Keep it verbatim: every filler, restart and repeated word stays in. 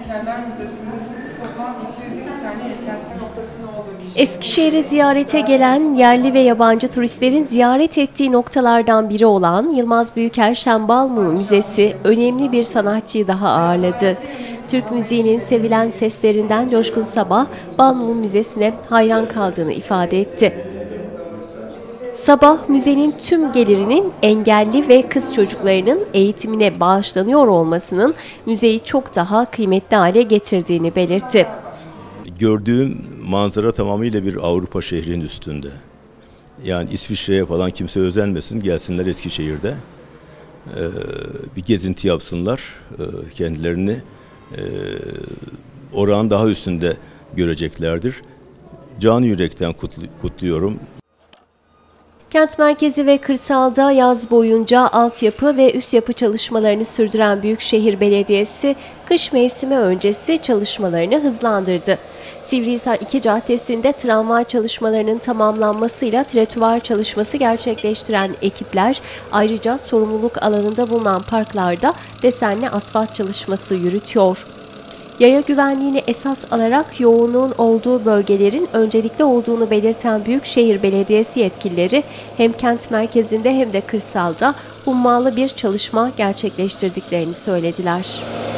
Heykeller Müzesi'ndesiniz. Toplam iki yüz iki tane heykel noktasının olduğu kişi. Eskişehir'e ziyarete gelen yerli ve yabancı turistlerin ziyaret ettiği noktalardan biri olan Yılmaz Büyükerşen Balmumu Müzesi önemli bir sanatçıyı daha ağırladı. Türk müziğinin sevilen seslerinden Coşkun Sabah, Balmumu Müzesi'ne hayran kaldığını ifade etti. Sabah, müzenin tüm gelirinin engelli ve kız çocuklarının eğitimine bağışlanıyor olmasının müzeyi çok daha kıymetli hale getirdiğini belirtti. Gördüğüm manzara tamamıyla bir Avrupa şehrinin üstünde. Yani İsviçre'ye falan kimse özenmesin, gelsinler Eskişehir'de. Ee, bir gezinti yapsınlar, ee, kendilerini e, oranın daha üstünde göreceklerdir. Canı yürekten kutlu, kutluyorum. Kent merkezi ve kırsalda yaz boyunca altyapı ve üst yapı çalışmalarını sürdüren Büyükşehir Belediyesi, kış mevsimi öncesi çalışmalarını hızlandırdı. Sivrihisar iki Caddesi'nde tramvay çalışmalarının tamamlanmasıyla tretüvar çalışması gerçekleştiren ekipler, ayrıca sorumluluk alanında bulunan parklarda desenli asfalt çalışması yürütüyor. Yaya güvenliğini esas alarak yoğunluğun olduğu bölgelerin öncelikli olduğunu belirten Büyükşehir Belediyesi yetkilileri hem kent merkezinde hem de kırsalda hummalı bir çalışma gerçekleştirdiklerini söylediler.